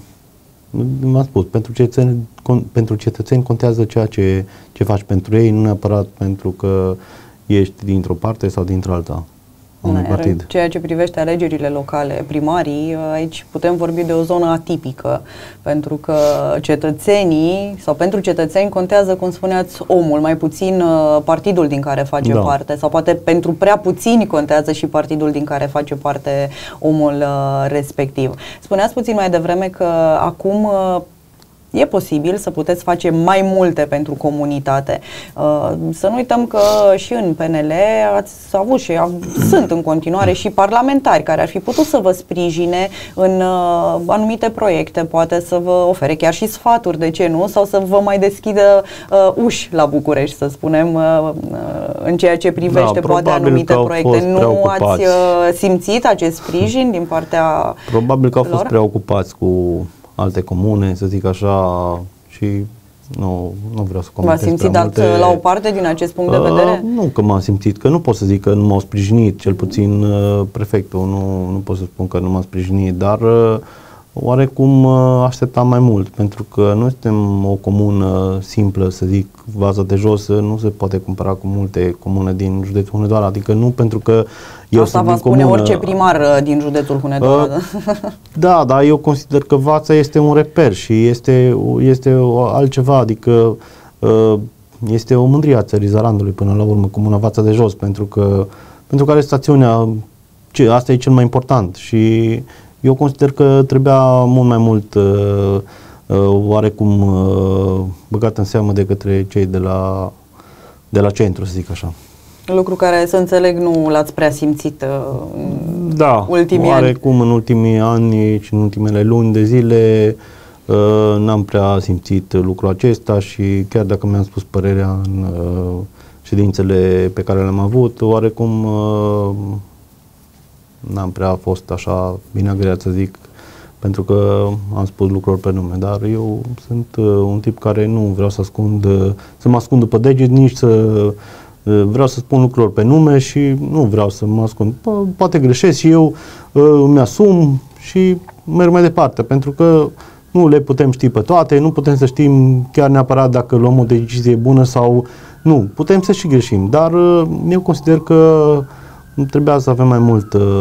m-am spus, pentru cetățeni, con, pentru cetățeni contează ceea ce, ce faci pentru ei, nu neapărat pentru că ești dintr-o parte sau dintr-alta. În ceea ce privește alegerile locale, primarii, aici putem vorbi de o zonă atipică, pentru că cetățenii, sau pentru cetățeni contează, cum spuneați, omul, mai puțin partidul din care face da. parte, sau poate pentru prea puțini contează și partidul din care face parte omul respectiv. Spuneați puțin mai devreme că acum e posibil să puteți face mai multe pentru comunitate. Uh, să nu uităm că și în P N L ați avut și sunt în continuare și parlamentari care ar fi putut să vă sprijine în uh, anumite proiecte, poate să vă ofere chiar și sfaturi, de ce nu, sau să vă mai deschidă uh, uși la București, să spunem, uh, în ceea ce privește da, poate anumite proiecte. Nu ați uh, simțit acest sprijin din partea Probabil că au lor? fost preocupați cu alte comune, să zic așa, și nu, nu vreau să comentez. V-ați simțit dat multe... la o parte din acest punct de vedere? Uh, nu că m-am simțit, că nu pot să zic că nu m-au sprijinit, cel puțin uh, prefectul, nu, nu pot să spun că nu m-a sprijinit, dar uh, oarecum uh, așteptam mai mult, pentru că noi suntem o comună simplă, să zic, Vaza de Jos nu se poate compara cu multe comune din județul Hunedoara, adică nu pentru că eu Asta sunt va din spune comună, orice primar din județul Hunedoara. Uh, da, dar eu consider că Vața este un reper și este, este altceva, adică uh, este o mândrie a țării Zarandului până la urmă, comuna Vața de Jos, pentru că, pentru că are stațiunea, ce, asta e cel mai important și eu consider că trebuia mult mai mult uh, uh, oarecum uh, băgat în seamă de către cei de la, de la centru, să zic așa. Lucru care, să înțeleg, nu l-ați prea simțit uh, în da, ultimii ani. Oarecum în ultimii ani și în ultimele luni de zile uh, n-am prea simțit lucrul acesta și chiar dacă mi-am spus părerea în uh, ședințele pe care le-am avut, oarecum uh, n-am prea fost așa bine agreat, să zic, pentru că am spus lucruri pe nume, dar eu sunt uh, un tip care nu vreau să ascund, uh, să mă ascund după deget, nici să uh, vreau să spun lucruri pe nume și nu vreau să mă ascund. Po- poate greșesc și eu uh, îmi asum și merg mai departe, pentru că nu le putem ști pe toate, nu putem să știm chiar neapărat dacă luăm o decizie bună sau nu. Putem să și greșim, dar uh, eu consider că trebuia să avem mai mult uh,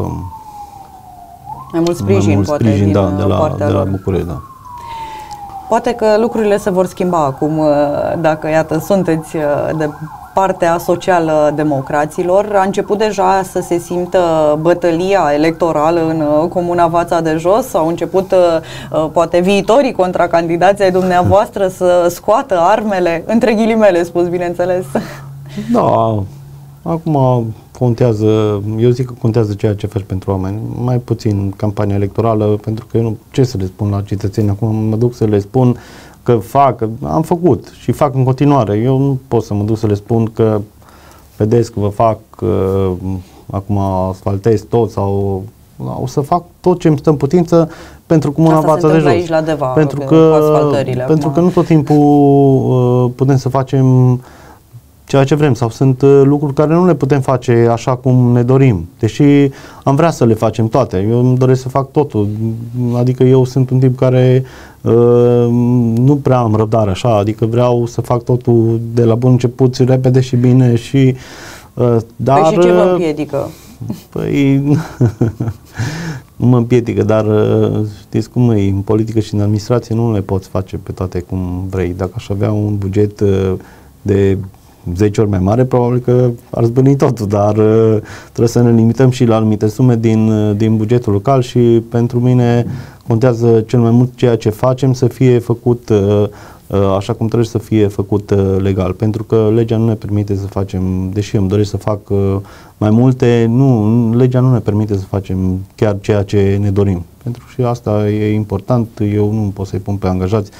mai mult sprijin, mai mult poate, sprijin din da, de la, de la lor. București, da. Poate că lucrurile se vor schimba acum, dacă, iată, sunteți de partea socială democraților. A început deja să se simtă bătălia electorală în comuna Vața de Jos? Au început, poate, viitorii contracandidații ai dumneavoastră să scoată armele, între ghilimele spus, bineînțeles? Da, acum contează, eu zic că contează ceea ce faci pentru oameni, mai puțin campania electorală, pentru că eu nu, ce să le spun la cetățeni, acum mă duc să le spun că fac, am făcut și fac în continuare, eu nu pot să mă duc să le spun că vedeți că vă fac, uh, acum asfaltez tot sau o să fac tot ce îmi stă în putință pentru comuna Vața de Jos. Aici la Deva, pentru că, pentru că nu tot timpul uh, putem să facem ceea ce vrem sau sunt uh, lucruri care nu le putem face așa cum ne dorim, deși am vrea să le facem toate. Eu îmi doresc să fac totul, adică eu sunt un tip care uh, nu prea am răbdare așa, adică vreau să fac totul de la bun început și repede și bine și uh, dar... Păi și ce vă împiedică? Păi nu mă împiedică, dar știți cum e, în politică și în administrație nu le poți face pe toate cum vrei. Dacă aș avea un buget de zece ori mai mare, probabil că ar zbârni totul, dar trebuie să ne limităm și la anumite sume din, din bugetul local și pentru mine contează cel mai mult ceea ce facem să fie făcut așa cum trebuie să fie făcut legal, pentru că legea nu ne permite să facem, deși îmi doresc să fac mai multe, nu, legea nu ne permite să facem chiar ceea ce ne dorim. Pentru și asta e important, eu nu pot să-i pun pe angajați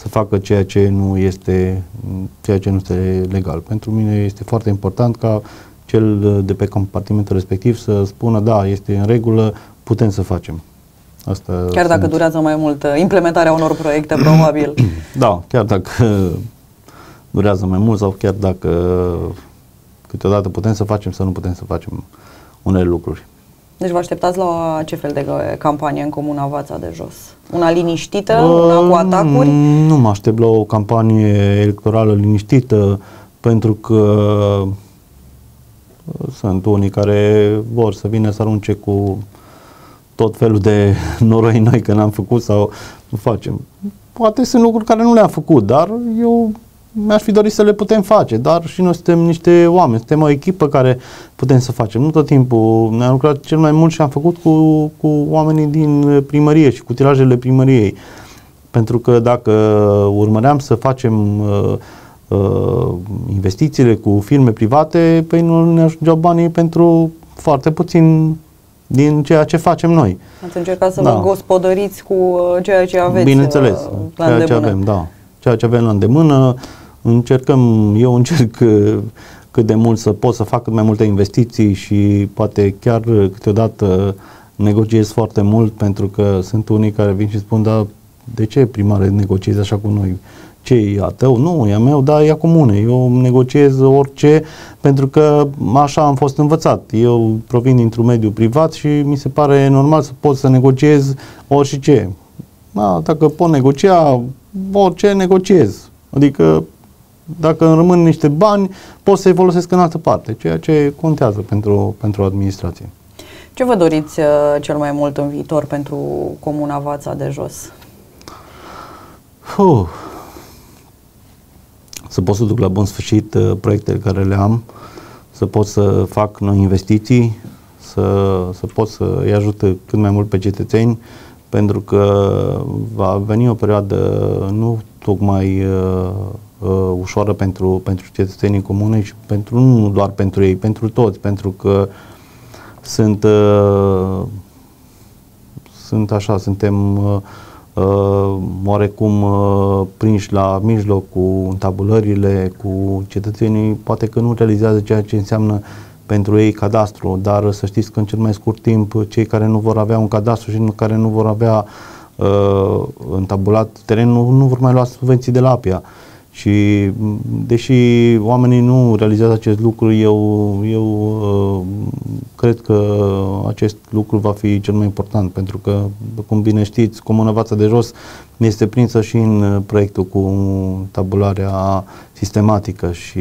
să facă ceea ce nu este, ceea ce nu este legal. Pentru mine este foarte important ca cel de pe compartimentul respectiv să spună da, este în regulă, putem să facem. Asta chiar dacă sunt... durează mai mult implementarea unor proiecte, probabil. Da, chiar dacă durează mai mult sau chiar dacă câteodată putem să facem sau nu putem să facem unele lucruri. Deci vă așteptați la ce fel de campanie în Comuna Vața de Jos? Una liniștită, uh, una cu atacuri? Nu mă aștept la o campanie electorală liniștită, pentru că sunt unii care vor să vină să arunce cu tot felul de noroi noi că n-am făcut sau nu facem. Poate sunt lucruri care nu le-am făcut, dar eu mi-aș fi dorit să le putem face, dar și noi suntem niște oameni, suntem o echipă care putem să facem. Nu tot timpul, ne-am lucrat cel mai mult și am făcut cu, cu oamenii din primărie și cu tirajele primăriei. Pentru că dacă urmăream să facem uh, uh, investițiile cu firme private, păi nu ne ajungeau banii pentru foarte puțin din ceea ce facem noi. Ați încercat să da. vă gospodăriți cu ceea ce aveți. Bineînțeles, la ceea ce avem, da. Ceea ce avem la îndemână, încercăm, eu încerc cât de mult să pot să fac cât mai multe investiții și poate chiar câteodată negociez foarte mult, pentru că sunt unii care vin și spun, da, de ce primare negociezi așa cu noi? Ce e a tău? Nu, e a meu, dar e a comune. Eu negociez orice, pentru că așa am fost învățat. Eu provin dintr-un mediu privat și mi se pare normal să pot să negociez orice. Da, dacă pot negocia, orice negociez. Adică dacă îmi rămân niște bani, pot să-i folosesc în altă parte, ceea ce contează pentru, pentru administrație. Ce vă doriți uh, cel mai mult în viitor pentru Comuna Vața de Jos? Uh. Să pot să duc la bun sfârșit uh, proiectele care le am, să pot să fac noi investiții, să, să pot să îi ajut cât mai mult pe cetățeni, pentru că va veni o perioadă nu tocmai uh, uh, ușoară pentru, pentru cetățenii comune și pentru, nu doar pentru ei, pentru toți, pentru că sunt, uh, sunt așa, suntem uh, uh, oarecum uh, prinși la mijloc cu întabulările, cu cetățenii, poate că nu realizează ceea ce înseamnă pentru ei cadastru, dar să știți că în cel mai scurt timp cei care nu vor avea un cadastru și care nu vor avea uh, întabulat terenul nu vor mai lua subvenții de la APIA. Și deși oamenii nu realizează acest lucru, eu, eu uh, cred că acest lucru va fi cel mai important, pentru că, cum bine știți, Comuna Vața de Jos este prinsă și în proiectul cu tabularea sistematică și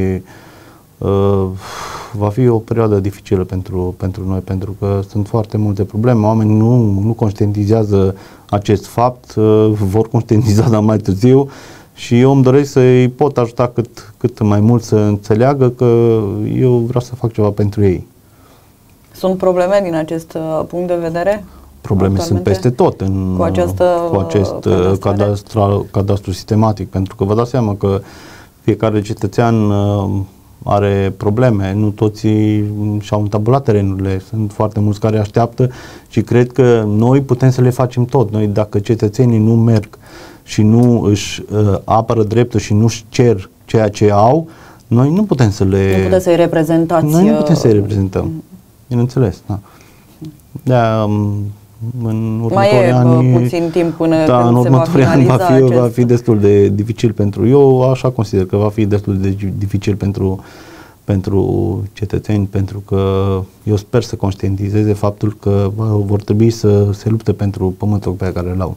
uh, va fi o perioadă dificilă pentru, pentru noi, pentru că sunt foarte multe probleme. Oamenii nu, nu conștientizează acest fapt, uh, vor conștientiza dar mai târziu. Și eu îmi doresc să-i pot ajuta cât, cât mai mult să înțeleagă că eu vreau să fac ceva pentru ei. Sunt probleme din acest uh, punct de vedere? Probleme sunt peste tot în, cu, această, cu acest uh, cadastru, cadastru sistematic, pentru că vă dați seama că fiecare cetățean uh, are probleme, nu toți și-au întabulat terenurile, sunt foarte mulți care așteaptă și cred că noi putem să le facem tot. Noi, dacă cetățenii nu merg și nu își uh, apără dreptul și nu își cer ceea ce au, noi nu putem să le... Nu putem să-i reprezentați. Noi nu putem să-i reprezentăm. Mm. Bineînțeles, da. De-aia, în următorii ani... Mai e puțin timp până da, când în se va finaliza va fi, acest... va fi destul de dificil pentru... Eu așa consider că va fi destul de dificil pentru, pentru cetățeni, pentru că eu sper să conștientizeze faptul că vor trebui să se lupte pentru pământul pe care îl au.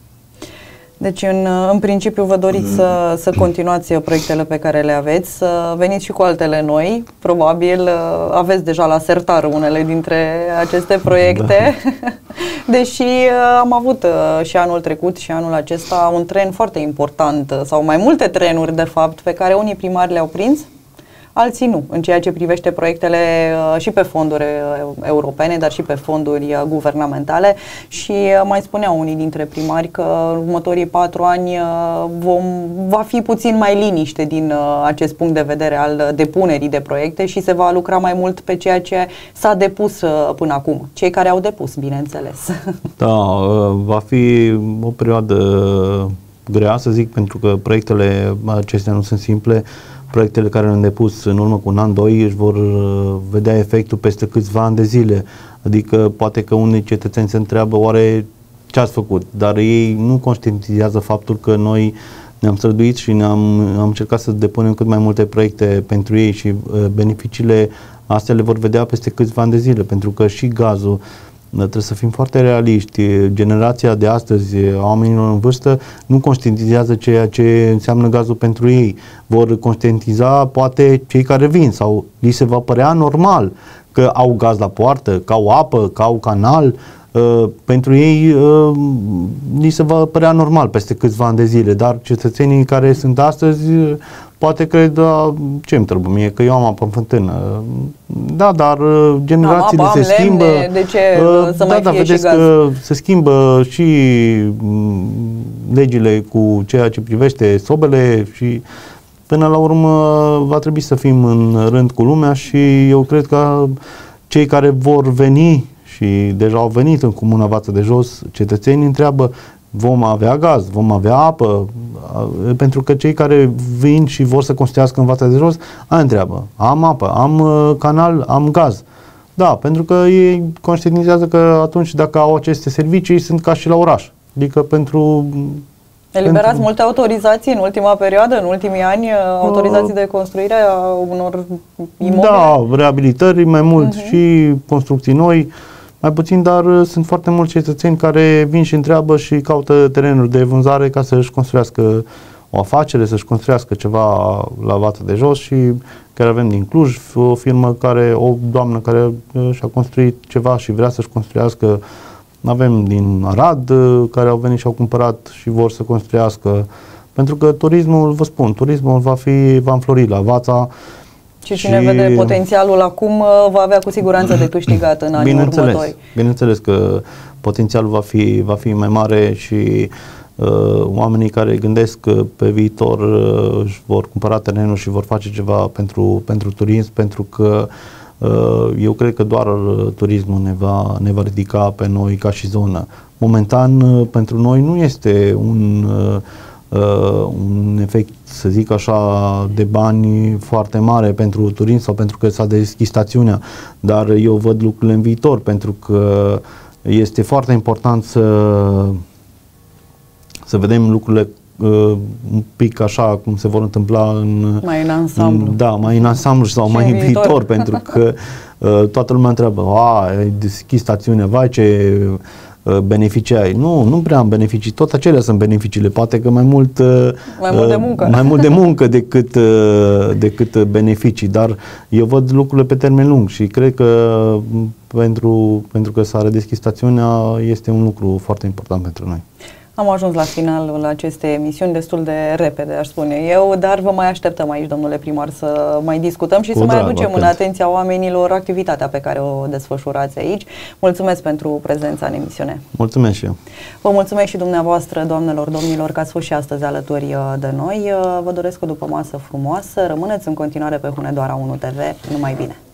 Deci, în, în principiu, vă doriți să, să continuați proiectele pe care le aveți, să veniți și cu altele noi. Probabil aveți deja la sertar unele dintre aceste proiecte. Da. Deși am avut și anul trecut și anul acesta un tren foarte important, sau mai multe trenuri, de fapt, pe care unii primari le-au prins, alții nu, în ceea ce privește proiectele uh, și pe fonduri uh, europene, dar și pe fonduri uh, guvernamentale. Și uh, mai spuneau unii dintre primari că în următorii patru ani uh, vom, va fi puțin mai liniște din uh, acest punct de vedere al depunerii de proiecte și se va lucra mai mult pe ceea ce s-a depus uh, până acum. Cei care au depus, bineînțeles. Da, uh, va fi o perioadă grea, să zic, pentru că proiectele acestea nu sunt simple. Proiectele care le-am depus în urmă cu un an, doi, își vor vedea efectul peste câțiva ani de zile. Adică poate că unii cetățeni se întreabă oare ce ați făcut, dar ei nu conștientizează faptul că noi ne-am străduit și ne-am am încercat să depunem cât mai multe proiecte pentru ei și uh, beneficiile astea le vor vedea peste câțiva ani de zile, pentru că și gazul, trebuie să fim foarte realiști, generația de astăzi a oamenilor în vârstă nu conștientizează ceea ce înseamnă gazul pentru ei. Vor conștientiza poate cei care vin sau li se va părea normal că au gaz la poartă, că au apă, că au canal. Uh, pentru ei uh, li se va părea normal peste câțiva ani de zile, dar cetățenii care sunt astăzi uh, poate cred, da, ce îmi trebuie mie, că eu am apă în fântână. Da, dar uh, generațiile am apă, se schimbă. Lemne, de ce uh, să da, mai da, fie vedeți și gaz? că se schimbă și um, legile cu ceea ce privește sobele și până la urmă va trebui să fim în rând cu lumea și eu cred că cei care vor veni și deja au venit în Comuna Vață de Jos, cetățenii întreabă, vom avea gaz, vom avea apă, pentru că cei care vin și vor să construiască în Vața de Jos, aia întreabă, am apă, am canal, am gaz. Da, pentru că ei conștientizează că atunci dacă au aceste servicii sunt ca și la oraș. Adică pentru... Eliberați pentru... multe autorizații în ultima perioadă, în ultimii ani, autorizații de construire a unor imobile? Da, reabilitări mai mult uh-huh. și construcții noi, mai puțin, dar sunt foarte mulți cetățeni care vin și întreabă și caută terenuri de vânzare ca să-și construiască o afacere, să-și construiască ceva la Vața de Jos și chiar avem din Cluj o firmă care, o doamnă care și-a construit ceva și vrea să-și construiască. Avem din Arad care au venit și au cumpărat și vor să construiască, pentru că turismul, vă spun, turismul va fi, va înflori la Vața. Și cine și... vede potențialul acum va avea cu siguranță de câștigat în anii următori. Bineînțeles că potențialul va fi, va fi mai mare și uh, oamenii care gândesc că pe viitor uh, își vor cumpăra terenul și vor face ceva pentru, pentru turism, pentru că uh, eu cred că doar turismul ne va, ne va ridica pe noi ca și zonă. Momentan, uh, pentru noi nu este un... Uh, Uh, un efect, să zic așa, de bani foarte mare pentru turism sau pentru că s-a deschis stațiunea, dar eu văd lucrurile în viitor, pentru că este foarte important să să vedem lucrurile uh, un pic așa cum se vor întâmpla în mai în ansamblu. În, da, mai în ansamblu sau și mai în viitor, viitor pentru că uh, toată lumea întreabă, a, ai deschis stațiunea, vai ce beneficii ai. Nu, nu prea am beneficii, tot acelea sunt beneficiile, poate că mai mult mai mult de muncă, mai mult de muncă decât, decât beneficii, dar eu văd lucrurile pe termen lung și cred că pentru, pentru că s-a redeschis stațiunea este un lucru foarte important pentru noi. Am ajuns la finalul acestei emisiuni destul de repede, aș spune eu, dar vă mai așteptăm aici, domnule primar, să mai discutăm și Cu să drag, mai aducem în atenția oamenilor activitatea pe care o desfășurați aici. Mulțumesc pentru prezența în emisiune. Mulțumesc și eu. Vă mulțumesc și dumneavoastră, doamnelor, domnilor, că ați fost și astăzi alături de noi. Vă doresc o dupămasă frumoasă. Rămâneți în continuare pe Hunedoara unu T V. Numai bine!